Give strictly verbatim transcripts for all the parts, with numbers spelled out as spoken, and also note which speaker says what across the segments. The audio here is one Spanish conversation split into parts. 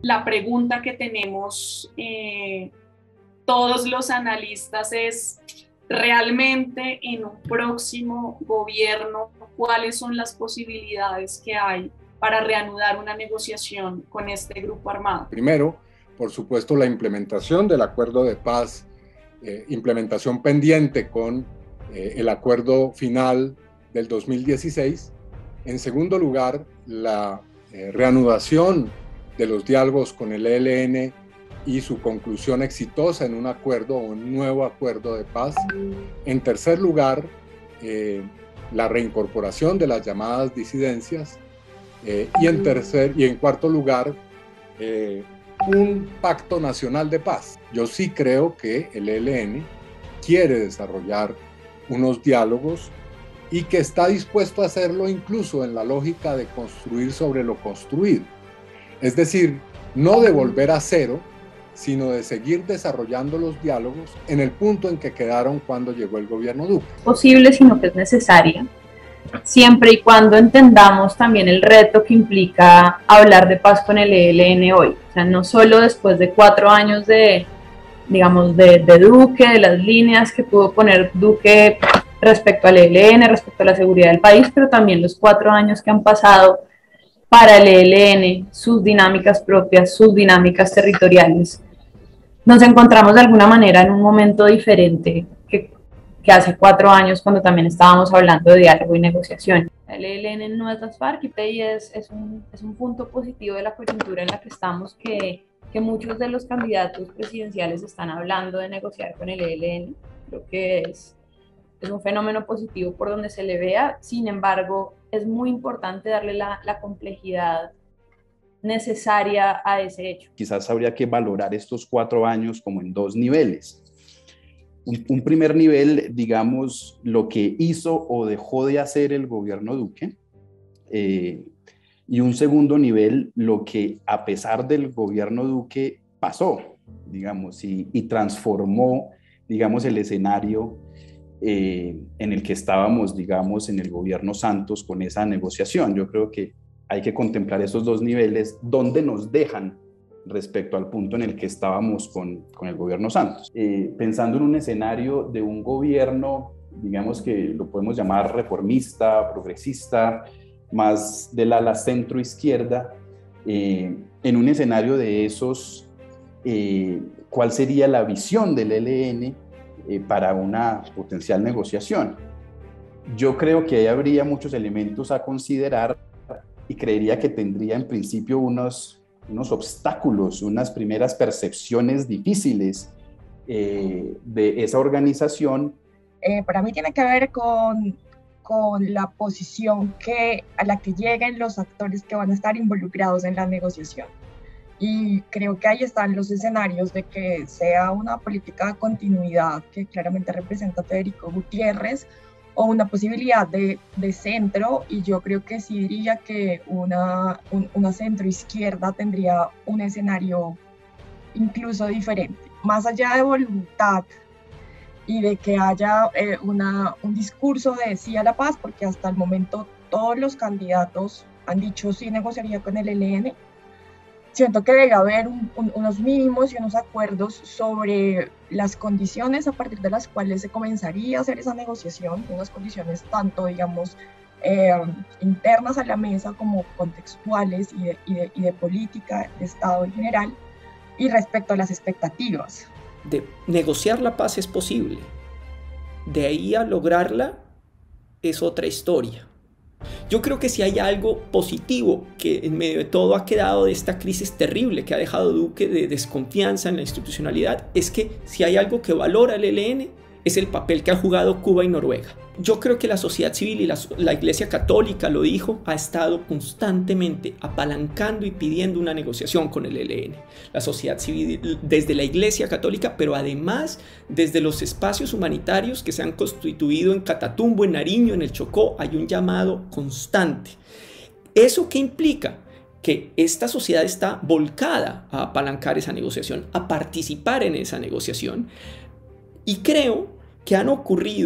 Speaker 1: La pregunta que tenemos eh, todos los analistas es, ¿realmente en un próximo gobierno cuáles son las posibilidades que hay para reanudar una negociación con este grupo armado?
Speaker 2: Primero, por supuesto, la implementación del acuerdo de paz, eh, implementación pendiente con eh, el acuerdo final del dos mil dieciséis. En segundo lugar, la eh, reanudación de los diálogos con el E L N y su conclusión exitosa en un acuerdo o un nuevo acuerdo de paz. En tercer lugar, eh, la reincorporación de las llamadas disidencias. Eh, y, en tercer, y en cuarto lugar, eh, un pacto nacional de paz. Yo sí creo que el E L N quiere desarrollar unos diálogos y que está dispuesto a hacerlo incluso en la lógica de construir sobre lo construido. Es decir, no de volver a cero, sino de seguir desarrollando los diálogos en el punto en que quedaron cuando llegó el gobierno Duque.
Speaker 3: Posible, sino que es necesaria, siempre y cuando entendamos también el reto que implica hablar de paz con el E L N hoy. O sea, no solo después de cuatro años de, digamos, de, de Duque, de las líneas que pudo poner Duque respecto al E L N, respecto a la seguridad del país, pero también los cuatro años que han pasado para el E L N, sus dinámicas propias, sus dinámicas territoriales. Nos encontramos de alguna manera en un momento diferente que, que hace cuatro años, cuando también estábamos hablando de diálogo y negociación. El E L N no es las FARC y es, es, un, es un punto positivo de la coyuntura en la que estamos, que, que muchos de los candidatos presidenciales están hablando de negociar con el E L N. Creo que es, es un fenómeno positivo por donde se le vea. Sin embargo, es muy importante darle la, la complejidad necesaria a ese hecho.
Speaker 4: Quizás habría que valorar estos cuatro años como en dos niveles. Un, un primer nivel, digamos, lo que hizo o dejó de hacer el gobierno Duque, eh, y un segundo nivel, lo que a pesar del gobierno Duque pasó, digamos, y, y transformó, digamos, el escenario eh, en el que estábamos, digamos, en el gobierno Santos con esa negociación. Yo creo que hay que contemplar esos dos niveles, donde nos dejan respecto al punto en el que estábamos con, con el gobierno Santos. Eh, pensando en un escenario de un gobierno, digamos que lo podemos llamar reformista, progresista, más del ala centro-izquierda, eh, en un escenario de esos, eh, ¿cuál sería la visión del E L N eh, para una potencial negociación? Yo creo que ahí habría muchos elementos a considerar y creería que tendría en principio unos, unos obstáculos, unas primeras percepciones difíciles eh, de esa organización.
Speaker 5: Eh, para mí tiene que ver con, con la posición que, a la que lleguen los actores que van a estar involucrados en la negociación. Y creo que ahí están los escenarios de que sea una política de continuidad que claramente representa Federico Gutiérrez, o una posibilidad de, de centro, y yo creo que sí diría que una, un, una centro izquierda tendría un escenario incluso diferente. Más allá de voluntad y de que haya eh, una, un discurso de sí a la paz, porque hasta el momento todos los candidatos han dicho sí negociaría con el E L N, siento que debe haber un, un, unos mínimos y unos acuerdos sobre las condiciones a partir de las cuales se comenzaría a hacer esa negociación, unas condiciones tanto, digamos, eh, internas a la mesa como contextuales y de, y, de, y de política de Estado en general, y respecto a las expectativas.
Speaker 6: De negociar la paz es posible, de ahí a lograrla es otra historia. Yo creo que si hay algo positivo que en medio de todo ha quedado de esta crisis terrible que ha dejado Duque de desconfianza en la institucionalidad, es que si hay algo que valora el E L N es el papel que han jugado Cuba y Noruega. Yo creo que la sociedad civil y la, la Iglesia Católica, lo dijo, ha estado constantemente apalancando y pidiendo una negociación con el E L N. La sociedad civil desde la Iglesia Católica, pero además desde los espacios humanitarios que se han constituido en Catatumbo, en Nariño, en el Chocó, hay un llamado constante. ¿Eso qué implica? Que esta sociedad está volcada a apalancar esa negociación, a participar en esa negociación, y creo que han ocurrido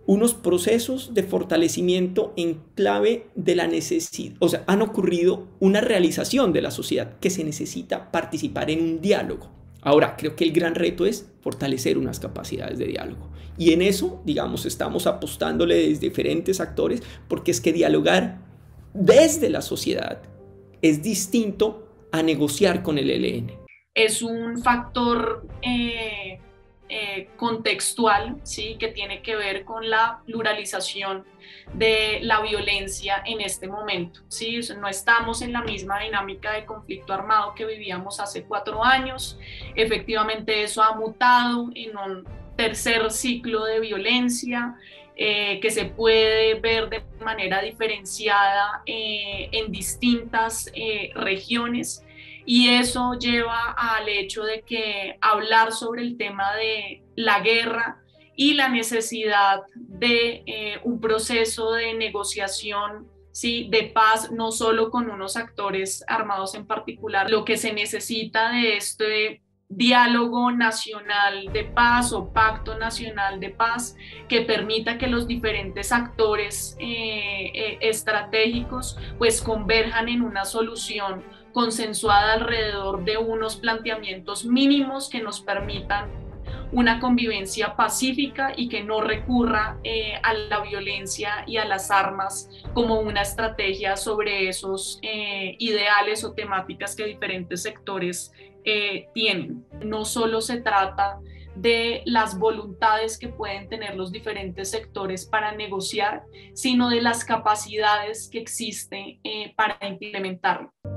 Speaker 6: unos procesos de fortalecimiento en clave de la necesidad, o sea, han ocurrido una realización de la sociedad que se necesita participar en un diálogo. Ahora, creo que el gran reto es fortalecer unas capacidades de diálogo. Y en eso, digamos, estamos apostándole desde diferentes actores, porque es que dialogar desde la sociedad es distinto a negociar con el E L N.
Speaker 1: Es un factor eh, eh, contextual, ¿sí? Que tiene que ver con la pluralización de la violencia en este momento, ¿sí? No estamos en la misma dinámica de conflicto armado que vivíamos hace cuatro años. Efectivamente, eso ha mutado en un tercer ciclo de violencia eh, que se puede ver de manera diferenciada eh, en distintas eh, regiones, y eso lleva al hecho de que hablar sobre el tema de la guerra y la necesidad de eh, un proceso de negociación, ¿sí? De paz, no solo con unos actores armados en particular. Lo que se necesita de este diálogo nacional de paz o pacto nacional de paz que permita que los diferentes actores eh, eh, estratégicos pues converjan en una solución consensuada alrededor de unos planteamientos mínimos que nos permitan una convivencia pacífica y que no recurra eh, a la violencia y a las armas como una estrategia sobre esos eh, ideales o temáticas que diferentes sectores eh, tienen. No solo se trata de las voluntades que pueden tener los diferentes sectores para negociar, sino de las capacidades que existen eh, para implementarlo.